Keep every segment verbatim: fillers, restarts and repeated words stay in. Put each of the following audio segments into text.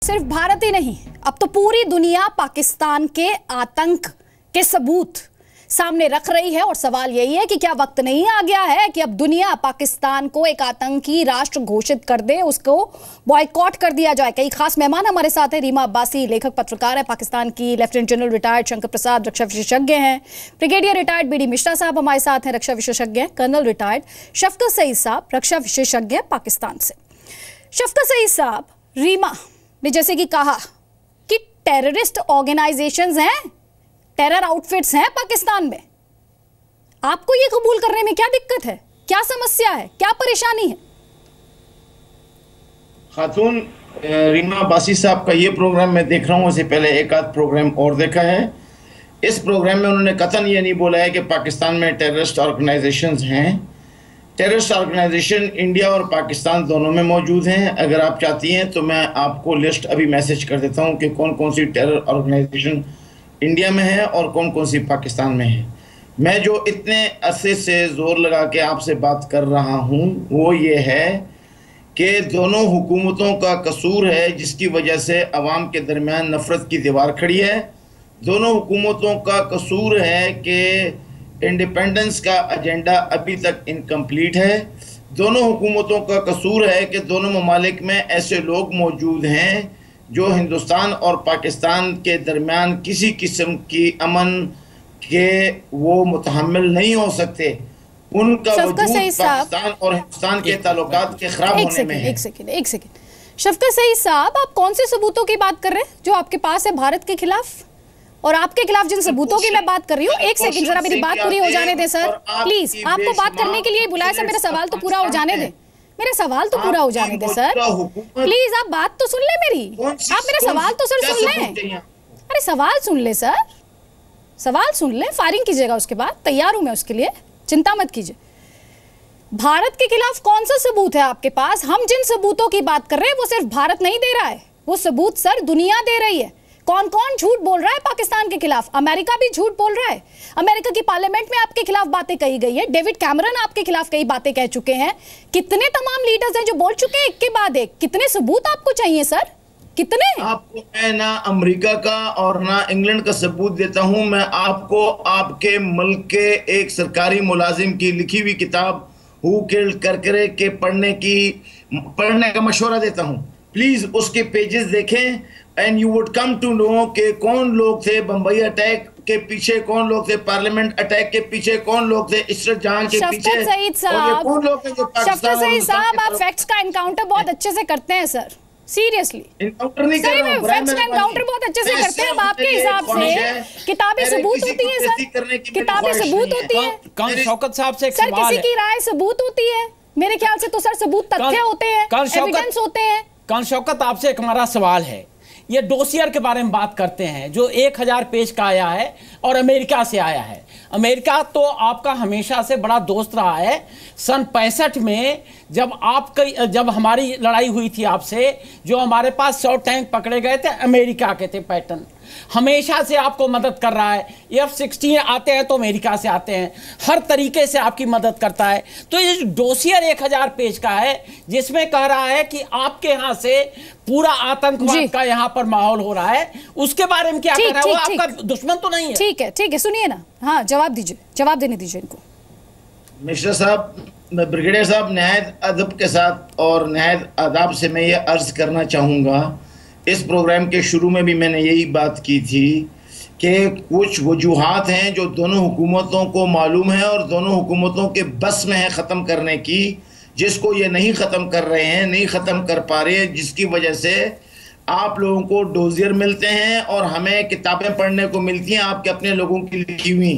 सिर्फ भारत ही नहीं, अब तो पूरी दुनिया पाकिस्तान के आतंक के सबूत सामने रख रही है। और सवाल यही है कि क्या वक्त नहीं आ गया है कि अब दुनिया पाकिस्तान को एक आतंकी राष्ट्र घोषित कर दे, उसको बॉयकॉट कर दिया जाए। कई खास मेहमान हमारे साथ हैं। रीमा अब्बासी लेखक पत्रकार है, पाकिस्तान की lieutenant general retired Shankar Prasad रक्षा विशेषज्ञ हैं, brigadier retired B D Mishra साहब हमारे साथ हैं, रक्षा विशेषज्ञ हैं, कर्नल रिटायर्ड शफकत सईद साहब रक्षा विशेषज्ञ पाकिस्तान से। शफकत सईद साहब, रीमा ने जैसे कि कहा कि टेररिस्ट ऑर्गेनाइजेशंस हैं, टेरर आउटफिट्स हैं पाकिस्तान में, आपको ये कबूल करने में क्या दिक्कत है, क्या समस्या है, क्या परेशानी है? खातून रीमा अब्बासी साहब का ये प्रोग्राम मैं देख रहा हूँ, उससे पहले एक आध प्रोग्राम और देखा है। इस प्रोग्राम में उन्होंने कतन ये नहीं बोला है कि पाकिस्तान में टेररिस्ट ऑर्गेनाइजेशंस हैं। टेररिस्ट ऑर्गेनाइजेशन इंडिया और पाकिस्तान दोनों में मौजूद हैं। अगर आप चाहती हैं तो मैं आपको लिस्ट अभी मैसेज कर देता हूँ कि कौन कौन सी टेरर ऑर्गेनाइजेशन इंडिया में है और कौन कौन सी पाकिस्तान में है। मैं जो इतने अरसे से ज़ोर लगा के आपसे बात कर रहा हूँ वो ये है कि दोनों हुकूमतों का कसूर है जिसकी वजह से अवाम के दरमियान नफ़रत की दीवार खड़ी है। दोनों हुकूमतों का कसूर है कि इंडिपेंडेंस का एजेंडा अभी तक इनकम्प्लीट है। दोनों हुकूमतों का कसूर है कि दोनों ममालिक में ऐसे लोग मौजूद हैं जो हिंदुस्तान और पाकिस्तान के दरमियान किसी किस्म की अमन के वो मुतहम्मिल नहीं हो सकते। उनका वजूद पाकिस्तान और हिंदुस्तान के ताल्लुकात के खराब होने में है। एक सेकंड एक सेकंड शफकत सईद साहब, आप कौन से सबूतों की बात कर रहे हैं जो आपके पास है भारत के खिलाफ? और आपके खिलाफ जिन सबूतों की मैं बात कर रही हूँ, एक सेकंड जरा मेरी बात पूरी हो जाने दें सर, प्लीज। आपको बात करने के लिए बुलाया सर, मेरा सवाल तो पूरा हो जाने दें, मेरा सवाल तो पूरा हो जाने दे सर, प्लीज। आप बात तो सुन ले मेरी, आप मेरा सवाल तो सर सुन ले। अरे सवाल सुन ले सर, सवाल सुन ले, फायरिंग कीजिएगा उसके बाद, तैयार हूं मैं उसके लिए, चिंता मत कीजिए। भारत के खिलाफ कौन सा सबूत है आपके पास? हम जिन सबूतों की बात कर रहे हैं वो सिर्फ भारत नहीं दे रहा है, वो सबूत सर दुनिया दे रही है। कौन कौन झूठ बोल रहा है पाकिस्तान के खिलाफ? अमेरिका भी झूठ बोल रहा है। अमेरिका की पार्लियामेंट में आपके खिलाफ बातें कही गई है, डेविड कैमरन आपके खिलाफ कई बातें कह चुके हैं। कितने तमाम लीडर्स हैं जो बोल चुके हैं एक के बाद एक। कितने सबूत आपको चाहिए सर, कितने? आपको मैं ना अमेरिका का और ना इंग्लैंड का सबूत देता हूं, मैं आपको आपके मुल्क के एक सरकारी मुलाजिम की लिखी हुई किताब हु किल्ड करकरे के पढ़ने की पढ़ने का मशवरा देता हूं। प्लीज उसके पेजेस देखें and you would come to know कि कौन लोग थे बम्बई अटैक के पीछे, कौन लोग थे पार्लियामेंट अटैक के पीछे, कौन लोग थे इशरत जहां के पीछे, शफकत सईद साहब, कौन लोग थे जो पाकिस्तान। सईद साहब, आप फैक्ट्स का एनकाउंटर बहुत अच्छे से करते हैं सर, सीरियसली एनकाउंटर नहीं कर रहा हूं, फैक्ट्स का एनकाउंटर बहुत अच्छे से करते हैं। अब आपके हिसाब से किताबें सबूत होती है सर, किताबें सबूत होती है। शौकत साहब से सर किसी की राय सबूत होती है? मेरे ख्याल से तो सर सबूत तथ्य होते हैं, एविडेंस होते हैं। कान शौकत, आपसे एक हमारा सवाल है, ये डोसियर के बारे में बात करते हैं जो एक हजार पेज का आया है और अमेरिका से आया है। अमेरिका तो आपका हमेशा से बड़ा दोस्त रहा है। सन पैंसठ में जब आपकी जब हमारी लड़ाई हुई थी आपसे, जो हमारे पास सौ टैंक पकड़े गए थे अमेरिका के थे। पैटर्न हमेशा से आपको मदद कर रहा है। एफ सिक्सटीन आते हैं तो अमेरिका से आते हैं, हर तरीके से आपकी मदद करता है। तो ये डोसियर एक हजार पेज का है जिसमें कह रहा है कि आपके यहाँ से पूरा आतंकवाद का यहाँ पर माहौल हो रहा है, उसके बारे में क्या कह रहा है? वो आपका दुश्मन तो नहीं है? ठीक है ठीक है, सुनिए ना, हाँ जवाब दीजिए, जवाब देने दीजिए इनको। मिश्रा साहब, ब्रिगेडियर साहब, नहायत अदब के साथ और नहायत आदाब से मैं ये अर्ज करना चाहूँगा, इस प्रोग्राम के शुरू में भी मैंने यही बात की थी कि कुछ वजूहात हैं जो दोनों हुकूमतों को मालूम है और दोनों हुकूमतों के बस में है ख़त्म करने की, जिसको ये नहीं ख़त्म कर रहे हैं, नहीं ख़त्म कर पा रहे हैं, जिसकी वजह से आप लोगों को डोजियर मिलते हैं और हमें किताबें पढ़ने को मिलती हैं आपके अपने लोगों की लिखी हुई।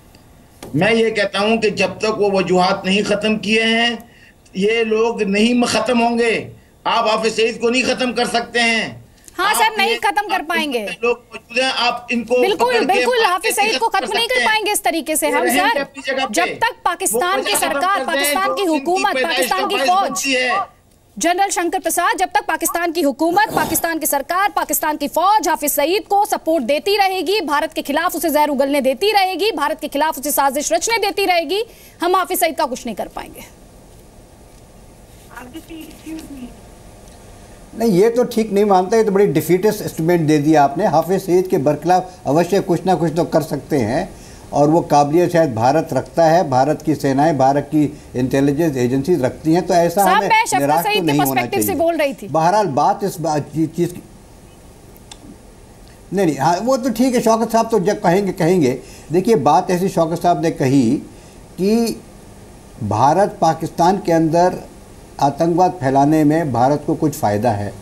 मैं ये कहता हूँ कि जब तक वो वजूहात नहीं ख़त्म किए हैं ये लोग नहीं ख़त्म होंगे। आप हाफिज सईद को नहीं ख़त्म कर सकते हैं। हाँ सर, नहीं खत्म कर पाएंगे। लोग मौजूद हैं, आप इनको बिल्कुल बिल्कुल हाफिज सईद को खत्म नहीं कर पाएंगे इस तरीके से हम सर। जब तक पाकिस्तान की सरकार, पाकिस्तान की हुकूमत, पाकिस्तान की फौज, जनरल शंकर प्रसाद, जब तक पाकिस्तान की हुकूमत, पाकिस्तान की सरकार, पाकिस्तान की फौज हाफिज सईद को सपोर्ट देती रहेगी, भारत के खिलाफ उसे जहर उगलने देती रहेगी, भारत के खिलाफ उसे साजिश रचने देती रहेगी, हम हाफिज सईद का कुछ नहीं कर पाएंगे। नहीं, ये तो ठीक नहीं मानता, ये तो बड़ी डिफीटेस्ट स्टेटमेंट दे दिया आपने। हाफिज सईद के बरखिलाफ अवश्य कुछ ना कुछ तो कर सकते हैं, और वो काबिलियत शायद भारत रखता है, भारत की सेनाएं, भारत की इंटेलिजेंस एजेंसी रखती हैं, तो ऐसा हमें निराश तो नहीं होना चाहिए। बहरहाल बात इस चीज़ की नहीं नहीं हाँ वो तो ठीक है, शौकत साहब तो जब कहेंगे कहेंगे देखिए, बात ऐसी शौकत साहब ने कही कि भारत पाकिस्तान के अंदर आतंकवाद फैलाने में भारत को कुछ फ़ायदा है,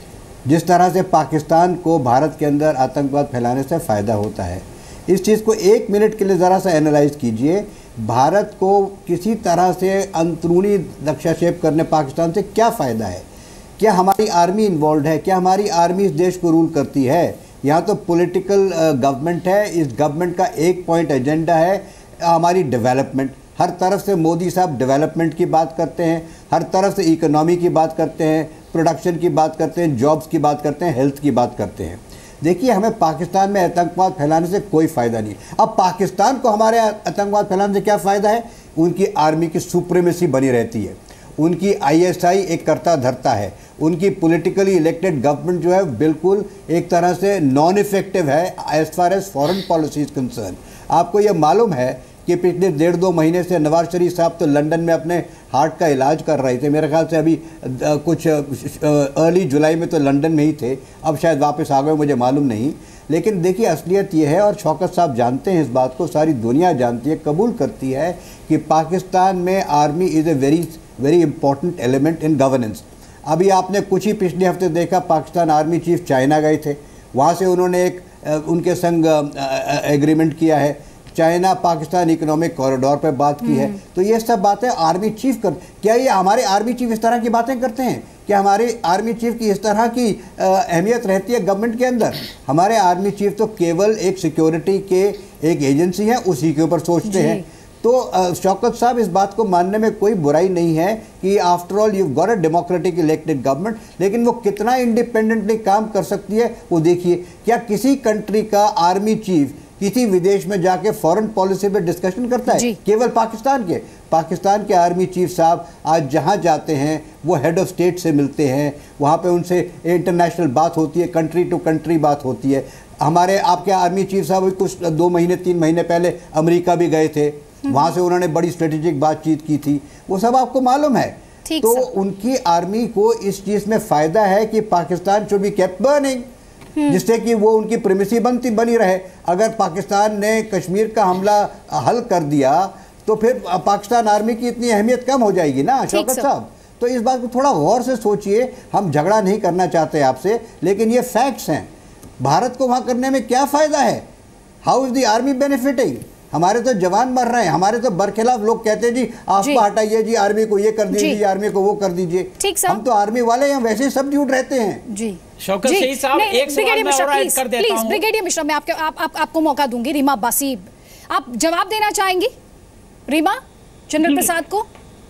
जिस तरह से पाकिस्तान को भारत के अंदर आतंकवाद फैलाने से फ़ायदा होता है। इस चीज़ को एक मिनट के लिए ज़रा सा एनालाइज कीजिए। भारत को किसी तरह से अंदरूनी हस्तक्षेप करने पाकिस्तान से क्या फ़ायदा है? क्या हमारी आर्मी इन्वॉल्व है? क्या हमारी आर्मी इस देश को रूल करती है? यहाँ तो पॉलिटिकल गवर्नमेंट है, इस गवर्नमेंट का एक पॉइंट एजेंडा है हमारी डेवलपमेंट। हर तरफ से मोदी साहब डेवलपमेंट की बात करते हैं, हर तरफ से इकोनॉमी की बात करते हैं, प्रोडक्शन की बात करते हैं, जॉब्स की बात करते हैं, हेल्थ की बात करते हैं। देखिए, हमें पाकिस्तान में आतंकवाद फैलाने से कोई फ़ायदा नहीं। अब पाकिस्तान को हमारे आतंकवाद फैलाने से क्या फ़ायदा है? उनकी आर्मी की सुप्रीमेसी बनी रहती है, उनकी आईएसआई एक करता धरता है, उनकी पॉलिटिकली इलेक्टेड गवर्नमेंट जो है बिल्कुल एक तरह से नॉन इफेक्टिव है as far as foreign policy is concern. आपको ये मालूम है कि पिछले डेढ़ दो महीने से नवाज शरीफ साहब तो लंदन में अपने हार्ट का इलाज कर रहे थे, मेरे ख्याल से अभी कुछ अर्ली जुलाई में तो लंदन में ही थे, अब शायद वापस आ गए, मुझे मालूम नहीं। लेकिन देखिए, असलियत ये है, और शौकत साहब जानते हैं इस बात को, सारी दुनिया जानती है, कबूल करती है कि पाकिस्तान में army is a very very important element in governance. अभी आपने कुछ ही पिछले हफ्ते देखा, पाकिस्तान आर्मी चीफ चाइना गए थे, वहाँ से उन्होंने एक उनके संग एग्रीमेंट किया है, चाइना पाकिस्तान इकोनॉमिक कॉरिडोर पर बात की है। तो ये सब बातें आर्मी चीफ कर, क्या ये हमारे आर्मी चीफ इस तरह की बातें करते हैं? क्या हमारे आर्मी चीफ की इस तरह की अहमियत रहती है गवर्नमेंट के अंदर? हमारे आर्मी चीफ तो केवल एक सिक्योरिटी के एक एजेंसी है, उसी के ऊपर सोचते हैं। तो शौकत साहब, इस बात को मानने में कोई बुराई नहीं है कि after all you got a democratic elected government, लेकिन वो कितना इंडिपेंडेंटली काम कर सकती है वो देखिए। क्या किसी कंट्री का आर्मी चीफ किसी विदेश में जाके फॉरेन पॉलिसी पे डिस्कशन करता है? केवल पाकिस्तान के पाकिस्तान के आर्मी चीफ साहब आज जहां जाते हैं वो हेड ऑफ स्टेट से मिलते हैं, वहां पे उनसे इंटरनेशनल बात होती है, कंट्री टू कंट्री बात होती है। हमारे आपके आर्मी चीफ साहब कुछ दो महीने तीन महीने पहले अमेरिका भी गए थे, वहां से उन्होंने बड़ी स्ट्रेटेजिक बातचीत की थी, वो सब आपको मालूम है। तो उनकी आर्मी को इस चीज़ में फ़ायदा है कि Pakistan should be kept burning, जिससे कि वो उनकी प्रेमिसी बनती बनी रहे। अगर पाकिस्तान ने कश्मीर का हमला हल कर दिया तो फिर पाकिस्तान आर्मी की इतनी अहमियत कम हो जाएगी ना शौकत साहब। तो इस बात को थोड़ा गौर से सोचिए। हम झगड़ा नहीं करना चाहते आपसे, लेकिन ये फैक्ट्स हैं। भारत को वहाँ करने में क्या फ़ायदा है? How is the army benefiting? हमारे तो जवान मर रहे हैं, हमारे तो बरखिलाफ लोग कहते हैं जी आपको हटाइए जी, आर्मी को ये कर दीजिए, आर्मी को वो कर दीजिए। हम तो आर्मी वाले हैं, वैसे सब ड्यूट रहते हैं जी। शौकत सईद साहब, एक सवाल मैं और ऐड कर देता हूं। ब्रिगेडियर मिश्रा, मैं आपके आप, आप, आपको मौका दूंगी। रीमा अब्बासी, आप जवाब देना चाहेंगी रीमा जनरल प्रसाद को?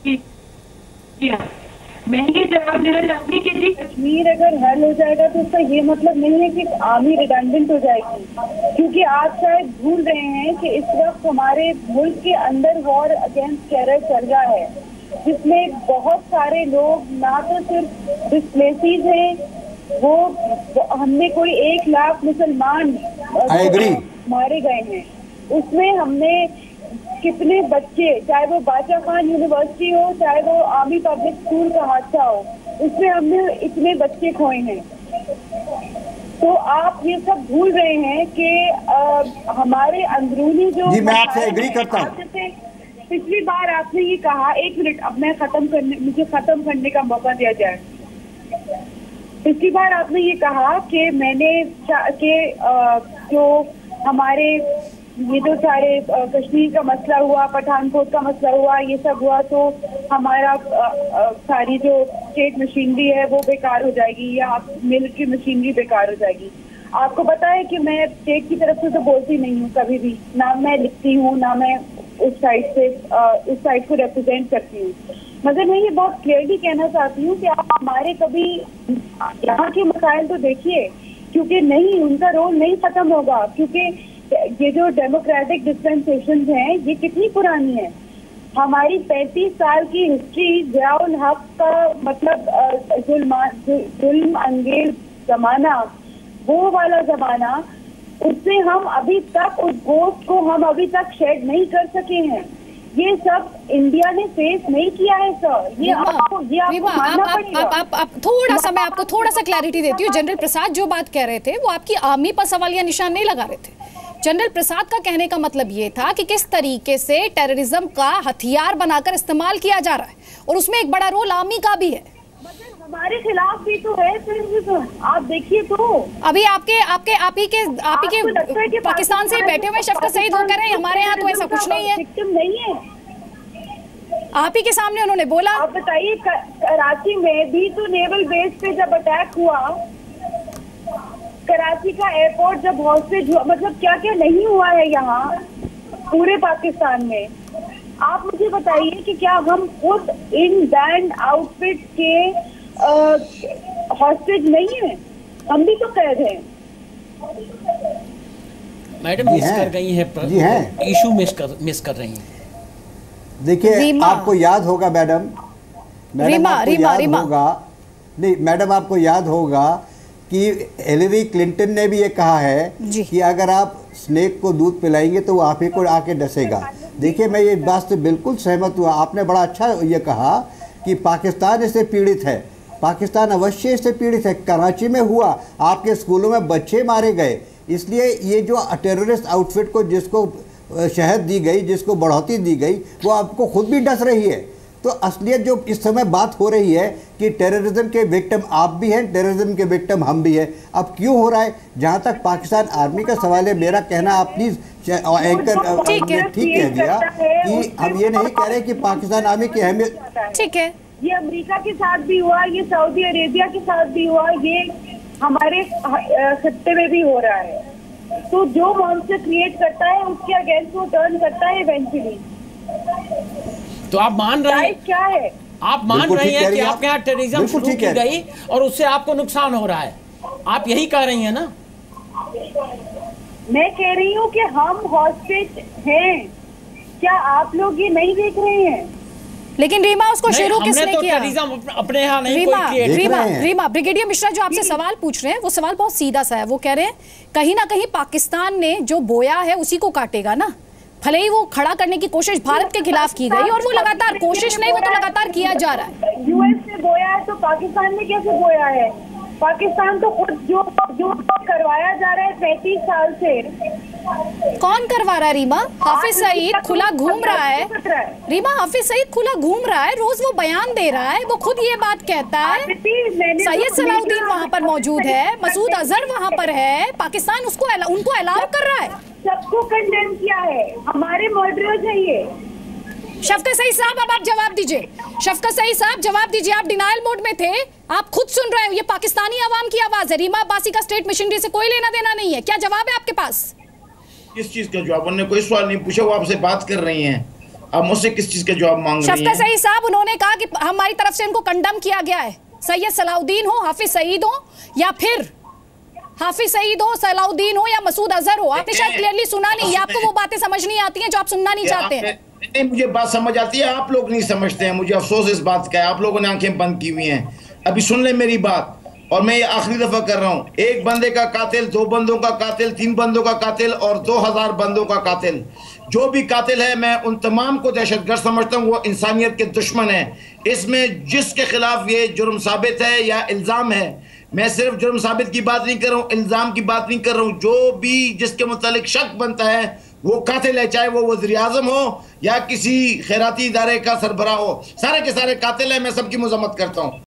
मैं ये जवाब देना चाहूंगी कि जी कश्मीर अगर हल हो जाएगा तो उसका ये मतलब नहीं है कि आर्मी रिडंडेंट हो जाएगी, क्योंकि आप शायद भूल रहे हैं कि इस वक्त हमारे मुल्क के अंदर वॉर अगेंस्ट टेरर चल रहा है, जिसमें बहुत सारे लोग ना तो सिर्फ डिस्प्लेसीज हैं, वो हमने कोई एक लाख मुसलमान मारे गए हैं, उसमें हमने कितने बच्चे, चाहे वो बादशाह खान यूनिवर्सिटी हो, चाहे वो आर्मी पब्लिक स्कूल का हादसा हो, उसमें हमने इतने बच्चे खोए हैं। तो आप ये सब भूल रहे हैं कि हमारे अंदरूनी जो जी, मैं आपसे एग्री करता हूं। पिछली बार आपने ये कहा, एक मिनट अब मैं खत्म करने मुझे खत्म करने का मौका दिया जाए। पिछली बार आपने ये कहा कि मैंने के जो हमारे ये जो सारे कश्मीर का मसला हुआ, पठानकोट का मसला हुआ, ये सब हुआ तो हमारा आ, आ, सारी जो स्टेट मशीनरी है वो बेकार हो जाएगी, या मिलिट्री मशीनरी बेकार हो जाएगी। आपको पता है कि मैं स्टेट की तरफ से तो बोलती नहीं हूँ कभी भी, ना मैं लिखती हूँ, ना मैं उस साइड से आ, उस साइड को रिप्रेजेंट करती हूँ, मगर मैं ये बहुत क्लियरली कहना चाहती हूँ कि आप हमारे कभी यहाँ के मसाइल तो देखिए, क्योंकि नहीं, उनका रोल नहीं खत्म होगा, क्योंकि ये जो डेमोक्रेटिक डिस्पेंसेशन हैं ये कितनी पुरानी है। हमारी पैंतीस साल की हिस्ट्री, जियाउल हक का मतलब जुल्म अंगेज जमाना, वो वाला जमाना, उससे हम अभी तक उस गोश्त को हम अभी तक शेड नहीं कर सके हैं। ये सब इंडिया ने फेस नहीं किया है सर। ये आपको ये आपको मानना पड़ेगा। आप, आप, आप थोड़ा सा मैं आपको थोड़ा सा क्लैरिटी देती हूँ। जनरल प्रसाद जो बात कह रहे थे वो आपकी आर्मी पर सवालिया निशान नहीं लगा रहे थे। जनरल प्रसाद का कहने का मतलब ये था कि किस तरीके से टेररिज्म का हथियार बनाकर इस्तेमाल किया जा रहा है और उसमें एक बड़ा रोल आर्मी का भी है। मतलब हमारे खिलाफ भी तो है फिर, आप देखिए तो अभी आपके आपके आप ही के आप ही के पाकिस्तान से बैठे हुए शफकत सईद होकर हैं, हमारे यहाँ तो ऐसा कुछ नहीं है। नहीं है, आप ही के सामने उन्होंने बोला। आप बताइए, कराची में भी तो नेवल बेस पे जब अटैक हुआ, कराची का एयरपोर्ट जब हॉस्टेज हुआ, मतलब क्या क्या नहीं हुआ है यहाँ पूरे पाकिस्तान में। आप मुझे बताइए कि क्या हम खुद इन बैंड आउटफिट के हॉस्टेज नहीं है? हम भी तो कैद हैं। मैडम मिस कर गई हैं, जी हैं, इशू मिस कर मिस कर रही हैं। देखिए आपको याद होगा मैडम, मैडम रीमा, आपको रीमा, याद रीमा। होगा नहीं मैडम आपको याद होगा कि हिलेरी क्लिंटन ने भी ये कहा है कि अगर आप स्नेक को दूध पिलाएंगे तो वो आप ही को आके डसेगा। देखिए मैं ये बात से बिल्कुल सहमत हुआ। आपने बड़ा अच्छा ये कहा कि पाकिस्तान इससे पीड़ित है, पाकिस्तान अवश्य इससे पीड़ित है। कराची में हुआ, आपके स्कूलों में बच्चे मारे गए, इसलिए ये जो टेररिस्ट आउटफिट को जिसको शहद दी गई, जिसको बढ़ोतरी दी गई, वो आपको खुद भी डस रही है। तो असलियत जो इस समय बात हो रही है कि टेररिज्म के विक्टिम आप भी हैं, टेररिज्म के विक्टिम हम भी हैं। अब क्यों हो रहा है? जहाँ तक पाकिस्तान आर्मी का सवाल है, मेरा कहना आप प्लीज एंकर ने ठीक कह दिया कि हम ये नहीं कह रहे कि पाकिस्तान आर्मी की अहमियत, ठीक है, ये अमेरिका के साथ भी हुआ, ये सऊदी अरेबिया के साथ भी हुआ, ये हमारे खत्ते में भी हो रहा है। तो जो मॉन्स्टर क्रिएट करता है उसके अगेंस्ट वो टर्न करता है इवेंचुअली। तो आप मान रहे हैं क्या है? आप मान रही हैं कि आपके यहाँ टेररिज्म शुरू की गई और उससे आपको नुकसान हो रहा है, आप यही कह रही हैं ना? मैं कह रही हूँ कि हम हॉस्टेज हैं, क्या आप लोग ये नहीं देख रहे हैं? लेकिन रीमा उसको शुरू किसने तो किया? अपने यहाँ नहीं रीमा, कोई क्रिएट रीमा, रीमा, ब्रिगेडियर मिश्रा जो आपसे सवाल पूछ रहे हैं वो सवाल बहुत सीधा सा है। वो कह रहे हैं कहीं ना कहीं पाकिस्तान ने जो बोया है उसी को काटेगा ना। भले ही वो खड़ा करने की कोशिश भारत के खिलाफ की गई और वो लगातार कोशिश नहीं, वो तो लगातार किया जा रहा है। यूएस ने बोया है तो पाकिस्तान ने कैसे बोया है? पाकिस्तान तो खुद जो जो करवाया जा रहा है पैंतीस साल से। कौन करवा रहा है रीमा? हाफिज सईद खुला घूम रहा है। रीमा, हाफिज सईद खुला घूम रहा है, रोज वो बयान दे रहा है, वो खुद ये बात कहता है। सैयद सलाउद्दीन वहाँ पर मौजूद है, मसूद अजहर वहाँ पर है, पाकिस्तान उसको उनको अलाउ कर रहा है। सबको कंडेम किया है, हमारे मर्डरर्स हैं ये। शफकत सईद साहब अब आप जवाब दीजिए। शफकत सईद साहब जवाब दीजिए, आप डिनायल मोड में थे, आप खुद सुन रहे हो, ये पाकिस्तानी आवाम की आवाज है। रीमा अब्बासी का स्टेट मशीनरी से कोई लेना देना नहीं है। क्या जवाब है आपके पास? किस चीज का जवाब? उन्होंने कोई सवाल नहीं पूछा, वो आपसे बात कर रही हैं, अब मुझसे किस चीज का जवाब मांग रही हैं? शफकत सईद साहब उन्होंने कहा कि हमारी तरफ से इनको कंडम किया गया है। सैयद सलाउद्दीन हो, हाफिज सईद हो, या फिर हाफिज सईद हो, सलाउद्दीन हो या मसूद अजहर हो। आपने शायद क्लियरली सुना नहीं, या आपको वो बातें समझ नहीं आती हैं जो आप सुनना नहीं चाहते हैं। नहीं, मुझे बात समझ आती है, आप लोग नहीं समझते हैं। मुझे अफसोस इस बात का है, आप लोगों ने आंखें बंद की हुई हैं। अभी सुन ले मेरी बात, और मैं ये आखिरी दफा कर रहा हूं। एक बंदे का कातिल, दो बंदों का कातिल, तीन बंदों का कातिल और दो हजार बंदों का कातिल, जो भी कातिल है मैं उन तमाम को दहशतगर्द समझता हूं। वो इंसानियत के दुश्मन है। इसमें जिसके खिलाफ ये जुर्म साबित है या इल्जाम है, मैं सिर्फ जुर्म साबित की बात नहीं कर रहा हूं, इल्जाम की बात नहीं कर रहा हूं, जो भी जिसके मुतालिक शक बनता है वो कातिल है, चाहे वो वज़ीर आज़म हो या किसी खैराती इदारे का सरबराह हो, सारे के सारे कातिल है। मैं सबकी मजम्मत करता हूं।